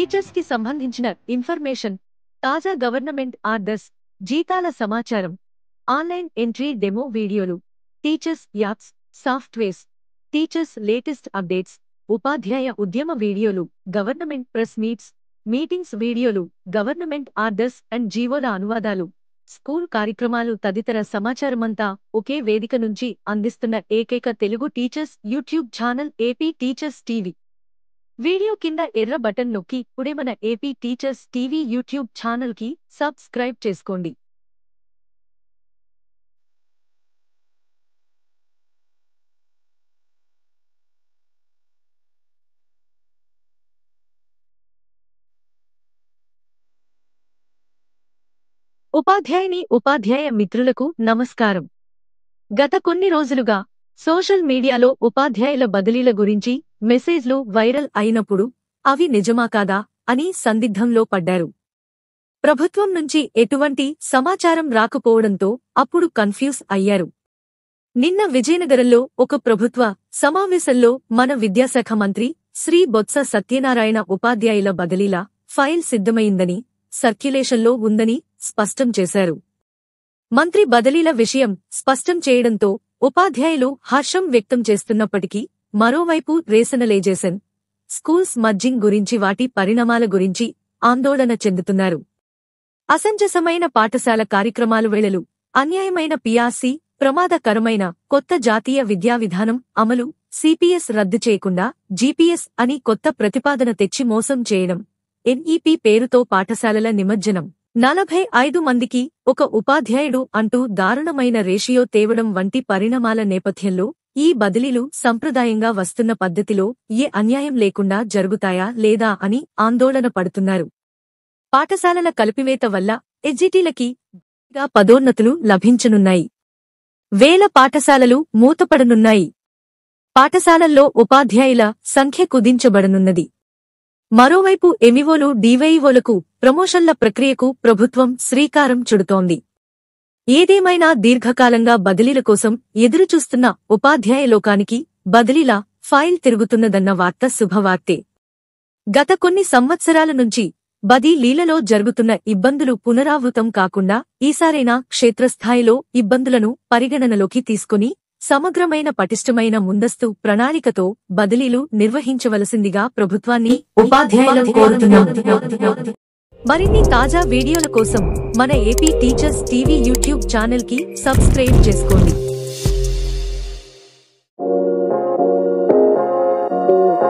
Teachers కి సంబంధించిన information, తాజా గవర్నమెంట్ ఆర్డర్స్, జీతాల సమాచారం, ఆన్లైన్ ఎంట్రీ డెమో వీడియోలు, teachers apps, softwares, teachers latest updates, ఉపాధ్యాయ ఉద్యమ వీడియోలు, గవర్నమెంట్ ప్రెస్ మీటింగ్స్ వీడియోలు, గవర్నమెంట్ ఆర్డర్స్ అండ్ జీవోల అనువాదాలు, స్కూల్ కార్యక్రమాలు తదితర సమాచారమంతా ఒకే వేదిక నుంచి అందిస్తున్న ఏకైక Telugu teachers YouTube channel AP teachers TV. Video కింద ఎర్ర బటన్ నొక్కి ఇప్పుడే మన AP teachers TV YouTube channel కి సబ్స్క్రైబ్ చేసుకోండి. ఉపాధ్యాయ మిత్రులకు నమస్కారం. గత కొన్ని రోజులుగా సోషల్ మీడియాలో ఉపాధ్యాయుల బదిలీల గురించి మెసేజ్లు వైరల్ అయినప్పుడు అవి నిజమా కాదా అని సందిగ్ధంలో పడ్డారు. ప్రభుత్వం నుంచి ఎటువంటి సమాచారం రాకపోవడంతో అప్పుడు కన్ఫ్యూజ్ అయ్యారు. నిన్న విజయనగరంలో ఒక ప్రభుత్వ సమావేశంలో మన విద్యాశాఖ మంత్రి శ్రీ బొత్స సత్యనారాయణ ఉపాధ్యాయుల బదిలీల ఫైల్ సిద్ధమైందని, సర్క్యులేషన్లో ఉందని స్పష్టం చేశారు. మంత్రి బదిలీల విషయం స్పష్టం చేయడంతో ఉపాధ్యాయులు హర్షం వ్యక్తం చేస్తున్నప్పటికీ మరోవైపు రేషనలైజేషన్, స్కూల్స్ మర్జింగ్ గురించి, వాటి పరిణామాల గురించి ఆందోళన చెందుతున్నారు. అసంజసమైన పాఠశాల కార్యక్రమాలు వేళలు, అన్యాయమైన పీఆర్సీ, ప్రమాదకరమైన కొత్త జాతీయ విద్యా విధానం అమలు, సిపిఎస్ రద్దు చేయకుండా జీపీఎస్ అని కొత్త ప్రతిపాదన తెచ్చి మోసం చేయడం, ఎన్ఈపీ పేరుతో పాఠశాలల నిమజ్జనం, 45 మందికి ఒక ఉపాధ్యాయుడు అంటూ దారుణమైన రేషియో తేవడం వంటి పరిణామాల నేపథ్యంలో ఈ బదిలీలు సంప్రదాయంగా వస్తున్న పద్ధతిలో ఏ అన్యాయం లేకుండా జరుగుతాయా లేదా అని ఆందోళన పడుతున్నారు. పాఠశాలల కలిపివేత వల్ల ఎస్జిటిలకి పదోన్నతులు లభించనున్నాయి. వేల పాఠశాలలు మూతపడనున్నాయి. పాఠశాలల్లో ఉపాధ్యాయుల సంఖ్య కుదించబడనున్నది. మరోవైపు ఎంఈఓలు, డివైఈఓలకు ప్రమోషన్ల ప్రక్రియకు ప్రభుత్వం శ్రీకారం చుడుతోంది. ఏదేమైనా దీర్ఘకాలంగా బదిలీల కోసం ఎదురుచూస్తున్న ఉపాధ్యాయ లోకానికి బదిలీల ఫైల్ తిరుగుతున్నదన్న వార్త శుభవార్తే. గత కొన్ని సంవత్సరాల నుంచి బదిలీలలో జరుగుతున్న ఇబ్బందులు పునరావృతం కాకుండా ఈసారైనా క్షేత్రస్థాయిలో ఇబ్బందులను పరిగణనలోకి తీసుకుని సమగ్రమైన పటిష్టమైన ముందస్తు ప్రణాళికతో బదిలీలు నిర్వహించవలసిందిగా ప్రభుత్వాన్ని ఉపాధ్యాయులను కోరుతున్నాం. మరిన్ని తాజా వీడియోల కోసం మన AP teachers TV YouTube channel కి సబ్స్క్రైబ్ చేసుకోండి.